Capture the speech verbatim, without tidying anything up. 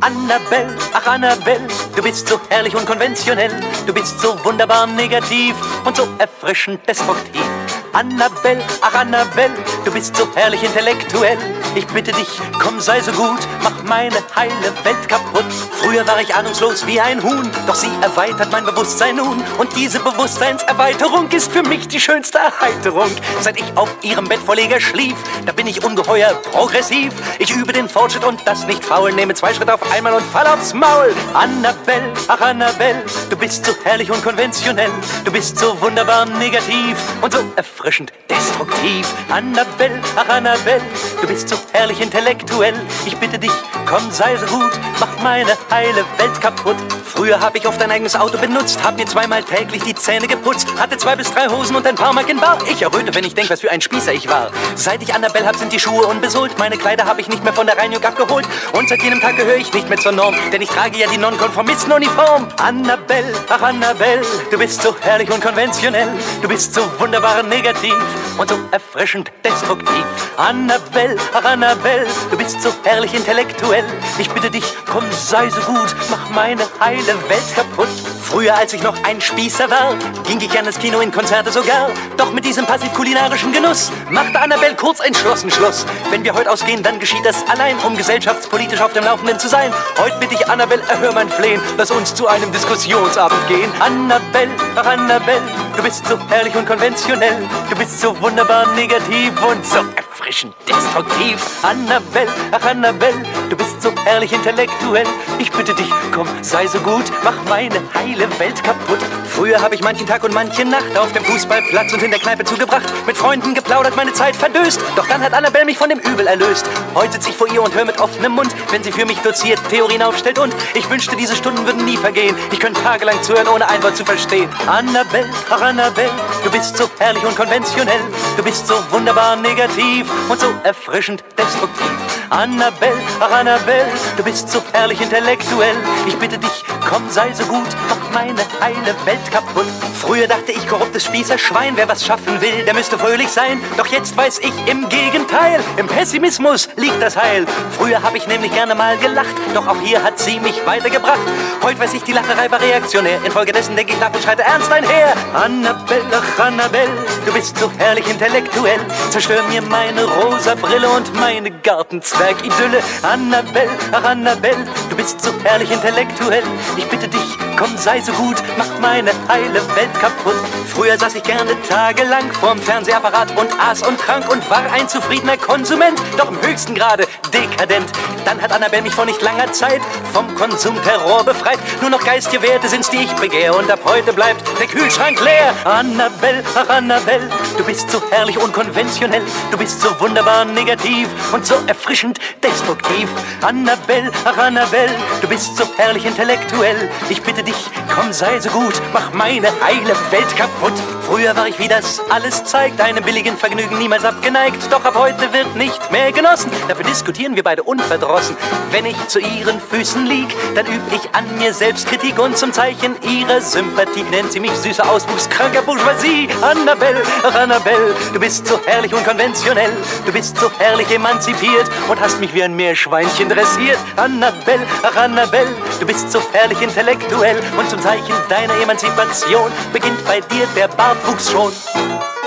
Annabelle, ach Annabelle, du bist so herrlich und konventionell. Du bist so wunderbar negativ und so erfrischend destruktiv. Annabelle, ach Annabelle, du bist so herrlich intellektuell. Ich bitte dich, komm, sei so gut, mach meine heile Welt kaputt. Früher war ich ahnungslos wie ein Huhn, doch sie erweitert mein Bewusstsein nun. Und diese Bewusstseinserweiterung ist für mich die schönste Erheiterung. Seit ich auf ihrem Bettvorleger schlief, da bin ich ungeheuer progressiv. Ich übe den Fortschritt und das nicht faul, nehme zwei Schritte auf einmal und fall aufs Maul. Annabelle, ach Annabelle, du bist so herrlich und konventionell. Du bist so wunderbar negativ und so erfrischend destruktiv. Annabelle, ach Annabelle, du bist so herrlich intellektuell. Ich bitte dich, komm, sei so gut, mach meine heile Welt kaputt. Früher hab ich oft ein eigenes Auto benutzt, hab mir zweimal täglich die Zähne geputzt, hatte zwei bis drei Hosen und ein paar Mark in Bar. Ich erröte, wenn ich denk, was für ein Spießer ich war. Seit ich Annabelle hab, sind die Schuhe unbesohlt, meine Kleider hab ich nicht mehr von der Rheinjug abgeholt. Und seit jenem Tag gehöre ich nicht mehr zur Norm, denn ich trage ja die Nonkonformistenuniform. Annabelle, ach Annabelle, du bist so herrlich und konventionell. Du bist so wunderbar negativ und so erfrischend destruktiv. Annabelle, ach Annabelle, du bist so herrlich intellektuell. Ich bitte dich, komm, sei so gut, mach meine heile Welt kaputt. Früher, als ich noch ein Spießer war, ging ich gerne ins Kino, in Konzerte sogar. Doch mit diesem passiv-kulinarischen Genuss machte Annabelle kurz entschlossen Schluss. Wenn wir heute ausgehen, dann geschieht das allein, um gesellschaftspolitisch auf dem Laufenden zu sein. Heute bitte ich Annabelle, erhör mein Flehen, lass uns zu einem Diskussionsabend gehen. Annabelle, ach Annabelle, du bist so herrlich und konventionell. Du bist so wunderbar negativ und so erfrischend destruktiv. Annabelle, ach Annabelle, du bist so herrlich intellektuell. Ich bitte dich, komm, sei so gut, mach meine heile Welt kaputt. Früher habe ich manchen Tag und manche Nacht auf dem Fußballplatz und in der Kneipe zugebracht, mit Freunden geplaudert, meine Zeit verdöst. Doch dann hat Annabelle mich von dem Übel erlöst. Heute sitze ich vor ihr und hör mit offenem Mund, wenn sie für mich doziert, Theorien aufstellt. Und ich wünschte, diese Stunden würden nie vergehen. Ich könnte tagelang zuhören, ohne ein Wort zu verstehen. Annabelle, ach Annabelle, du bist so herrlich und konventionell. Du bist so wunderbar negativ und so erfrischend destruktiv. Annabelle, ach Annabelle, du bist so herrlich intellektuell. Ich bitte dich, komm, sei so gut, mach meine heile Welt kaputt. Früher dachte ich, korruptes Spießerschwein, wer was schaffen will, der müsste fröhlich sein. Doch jetzt weiß ich im Gegenteil, im Pessimismus liegt das Heil. Früher habe ich nämlich gerne mal gelacht, doch auch hier hat sie mich weitergebracht. Heute weiß ich, die Lacherei war reaktionär, infolgedessen denke ich nach und schreite ernst einher. Annabelle, ach Annabelle, du bist so herrlich intellektuell. Zerstör mir meine rosa Brille und meine Gartenzwerg-Idylle. Annabelle, ach Annabelle, du bist so herrlich intellektuell. Ich bitte dich, komm, sei so gut, mach meine heile Welt kaputt. Früher saß ich gerne tagelang vorm Fernsehapparat und aß und trank und war ein zufriedener Konsument, doch im höchsten Grade dekadent. Dann hat Annabelle mich vor nicht langer Zeit vom Konsumterror befreit. Nur noch geistige Werte sind's, die ich begehre, und ab heute bleibt der Kühlschrank leer. Annabelle, ach Annabelle, du bist so herrlich unkonventionell. Du bist so wunderbar negativ und so erfrischend destruktiv. Annabelle, ach Annabelle, du bist so herrlich intellektuell. Ich bitte dich, komm, sei so gut, mach meine heile Welt kaputt. Früher war ich, wie das alles zeigt, einem billigen Vergnügen niemals abgeneigt. Doch ab heute wird nicht mehr genossen, dafür diskutieren wir beide unverdrossen. Wenn ich zu ihren Füßen lieg, dann üb ich an mir Selbstkritik, und zum Zeichen ihrer Sympathie nennt sie mich süßer Auswuchs kranker Bourgeoisie. Annabelle, ach Annabelle, du bist so herrlich und konventionell. Du bist so herrlich emanzipiert und hast mich wie ein Meerschweinchen dressiert. Annabelle, ach Annabelle, du bist so herrlich intellektuell, und zum Zeichen deiner Emanzipation beginnt bei dir der Bartwuchs schon.